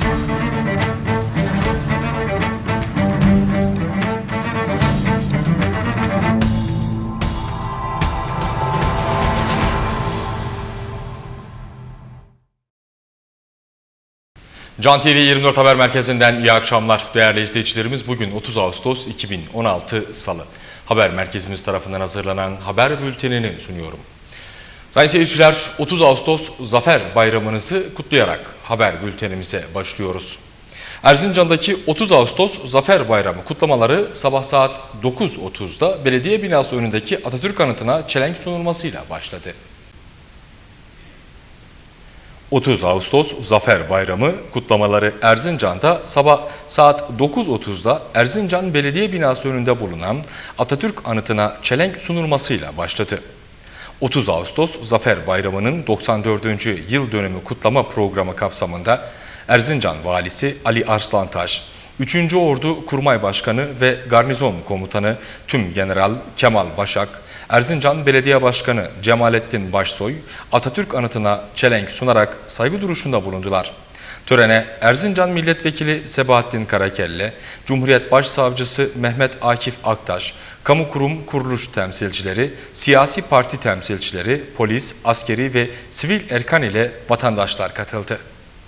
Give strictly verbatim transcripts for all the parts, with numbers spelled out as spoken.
Can T V yirmi dört Haber Merkezi'nden iyi akşamlar değerli izleyicilerimiz. Bugün otuz Ağustos iki bin on altı Salı. Haber Merkezimiz tarafından hazırlanan haber bültenini sunuyorum. Sayın seyirciler, otuz Ağustos Zafer Bayramınızı kutlayarak haber bültenimize başlıyoruz. Erzincan'daki otuz Ağustos Zafer Bayramı kutlamaları sabah saat dokuz otuzda belediye binası önündeki Atatürk Anıtı'na çelenk sunulmasıyla başladı. otuz Ağustos Zafer Bayramı kutlamaları Erzincan'da sabah saat dokuz otuzda Erzincan Belediye Binası önünde bulunan Atatürk Anıtı'na çelenk sunulmasıyla başladı. otuz Ağustos Zafer Bayramı'nın doksan dördüncü yıl dönümü kutlama programı kapsamında Erzincan Valisi Ali Arslantaş, üçüncü Ordu Kurmay Başkanı ve Garnizon Komutanı Tümgeneral Kemal Başak, Erzincan Belediye Başkanı Cemalettin Başsoy, Atatürk Anıtı'na çelenk sunarak saygı duruşunda bulundular. Törene Erzincan Milletvekili Sebahattin Karakelle, Cumhuriyet Başsavcısı Mehmet Akif Aktaş, kamu kurum kuruluş temsilcileri, siyasi parti temsilcileri, polis, askeri ve sivil erkan ile vatandaşlar katıldı.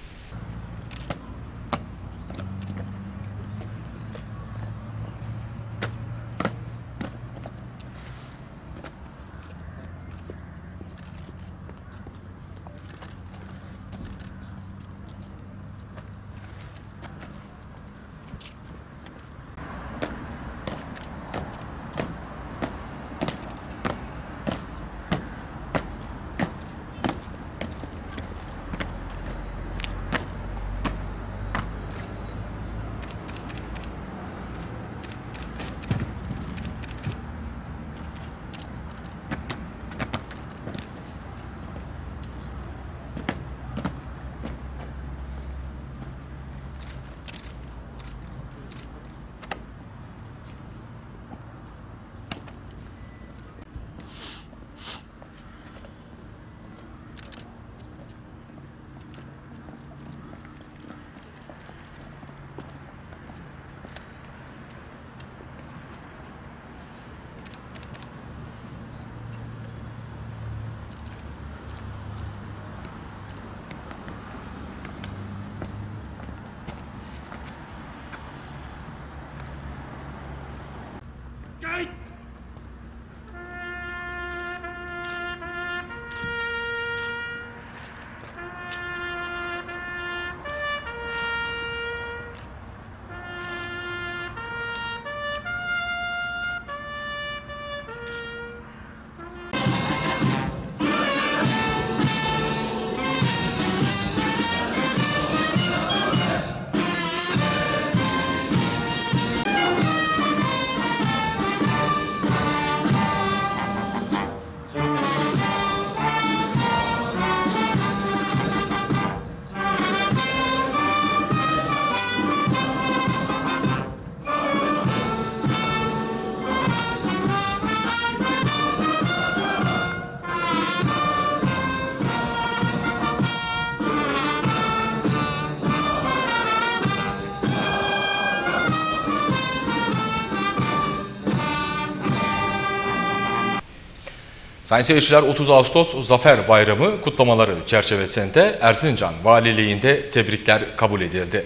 Sayın seyirciler, otuz Ağustos Zafer Bayramı kutlamaları çerçevesinde Erzincan Valiliğinde tebrikler kabul edildi.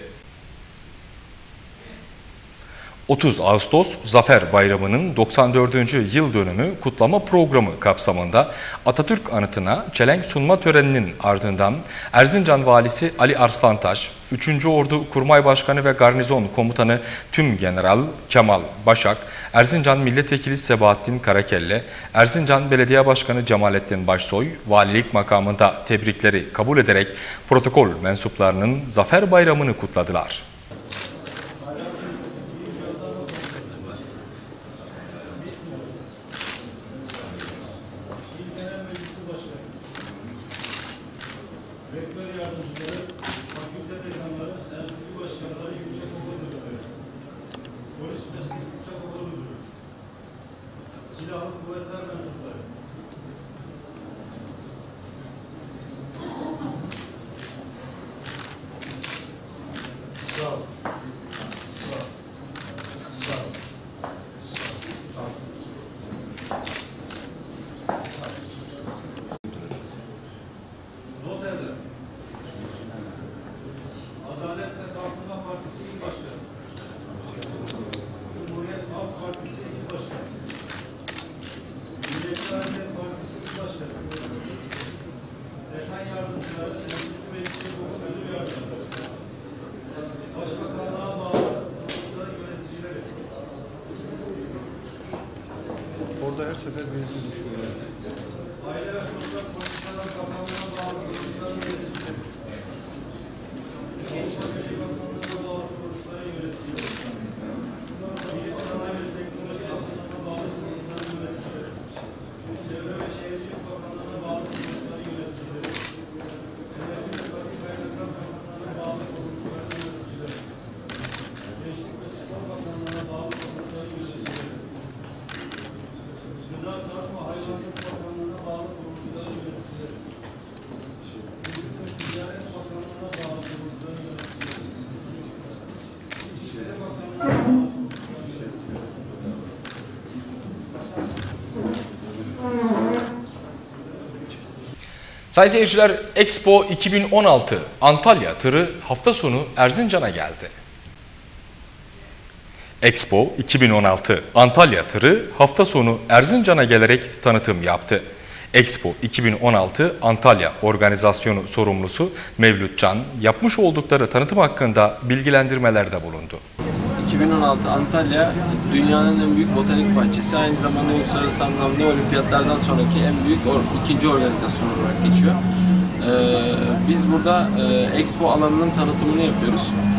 otuz Ağustos Zafer Bayramı'nın doksan dördüncü yıl dönümü kutlama programı kapsamında Atatürk Anıtı'na çelenk sunma töreninin ardından Erzincan Valisi Ali Arslantaş, üçüncü Ordu Kurmay Başkanı ve Garnizon Komutanı Tümgeneral Kemal Başak, Erzincan Milletvekili Sebahattin Karakelle, Erzincan Belediye Başkanı Cemalettin Başsoy, valilik makamında tebrikleri kabul ederek protokol mensuplarının Zafer Bayramı'nı kutladılar. Silahlı Kuvvetler mensupları. her sefer belirli düşüyor. Aile ve sosyal politikalar kapsamına bağlı kuruluşların yöneticileri. Gençler Birliği Bakanlığı'na bağlı kuruluşların yöneticileri. Milli Sanayi ve Teknoloji Bakanlığı'na bağlı kuruluşların yöneticileri. Çevre ve Şehircilik Bakanlığı'na bağlı kuruluşların yöneticileri. Devletin ve Vakıf Kaymakam Bakanlığı'na bağlı kuruluşların yöneticileri. Gençlik ve Spor Bakanlığı'na bağlı kuruluşların yöneticileri. Gıda, Tarım ve Hayvancılık Bakanlığı'na bağlı kuruluşların yöneticileri. Turizm ve Ticaret Bakanlığı'na bağlı kuruluşların yöneticileri. İçişleri Bakanlığı'na bağlı kuruluşların yöneticileri. Sayın seyirciler, Expo iki bin on altı Antalya tırı hafta sonu Erzincan'a geldi. Expo iki bin on altı Antalya tırı hafta sonu Erzincan'a gelerek tanıtım yaptı. Expo iki bin on altı Antalya organizasyonu sorumlusu Mevlüt Can, yapmış oldukları tanıtım hakkında bilgilendirmelerde bulundu. iki bin on altı Antalya dünyanın en büyük botanik bahçesi, aynı zamanda uluslararası anlamda olimpiyatlardan sonraki en büyük or ikinci organizasyon olarak geçiyor. Ee, biz burada e, Expo alanının tanıtımını yapıyoruz.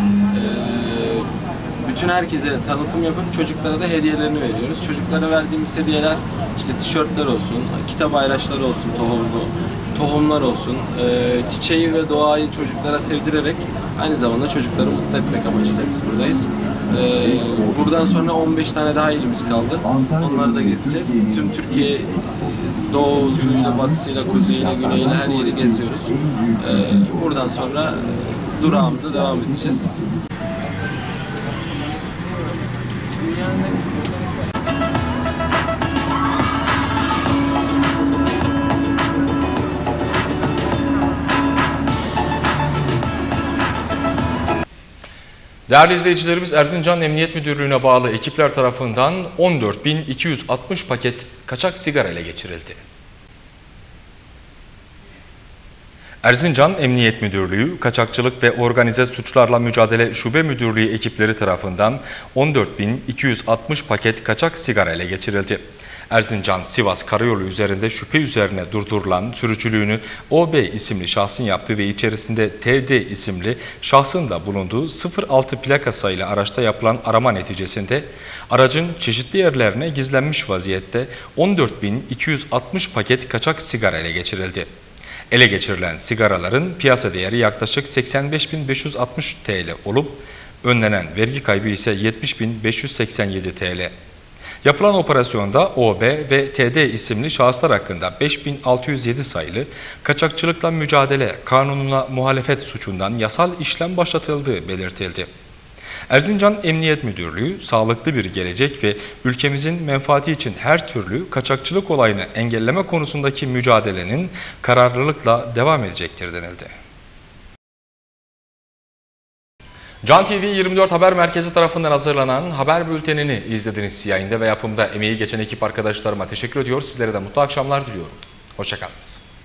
Ee, bütün herkese tanıtım yapıp çocuklara da hediyelerini veriyoruz. Çocuklara verdiğimiz hediyeler işte tişörtler olsun, kitap ayraçları olsun, tohumlu, tohumlar olsun, e, çiçeği ve doğayı çocuklara sevdirerek aynı zamanda çocukları mutlu etmek amacıyla biz buradayız. Ee, buradan sonra on beş tane daha ilimiz kaldı. Onları da gezeceğiz. Tüm Türkiye doğusuyla, batısıyla, kuzeyiyle, güneyiyle her yeri geziyoruz. Ee, buradan sonra durağımıza devam edeceğiz. Değerli izleyicilerimiz, Erzincan Emniyet Müdürlüğü'ne bağlı ekipler tarafından on dört bin iki yüz altmış paket kaçak sigara ele geçirildi. Erzincan Emniyet Müdürlüğü, Kaçakçılık ve Organize Suçlarla Mücadele Şube Müdürlüğü ekipleri tarafından on dört bin iki yüz altmış paket kaçak sigara ele geçirildi. Erzincan-Sivas Karayolu üzerinde şüphe üzerine durdurulan sürücülüğünü O B isimli şahsın yaptığı ve içerisinde T D isimli şahsın da bulunduğu sıfır altı plaka sayılı araçta yapılan arama neticesinde aracın çeşitli yerlerine gizlenmiş vaziyette on dört bin iki yüz altmış paket kaçak sigara ele geçirildi. Ele geçirilen sigaraların piyasa değeri yaklaşık seksen beş bin beş yüz altmış T L olup önlenen vergi kaybı ise yetmiş bin beş yüz seksen yedi T L. Yapılan operasyonda O B ve T D isimli şahıslar hakkında beş bin altı yüz yedi sayılı kaçakçılıkla mücadele kanununa muhalefet suçundan yasal işlem başlatıldığı belirtildi. Erzincan Emniyet Müdürlüğü, sağlıklı bir gelecek ve ülkemizin menfaati için her türlü kaçakçılık olayını engelleme konusundaki mücadelenin kararlılıkla devam edecektir denildi. Can T V yirmi dört Haber Merkezi tarafından hazırlanan haber bültenini izlediniz. Yayında ve yapımda emeği geçen ekip arkadaşlarıma teşekkür ediyor. Sizlere de mutlu akşamlar diliyorum. Hoşça kalınız.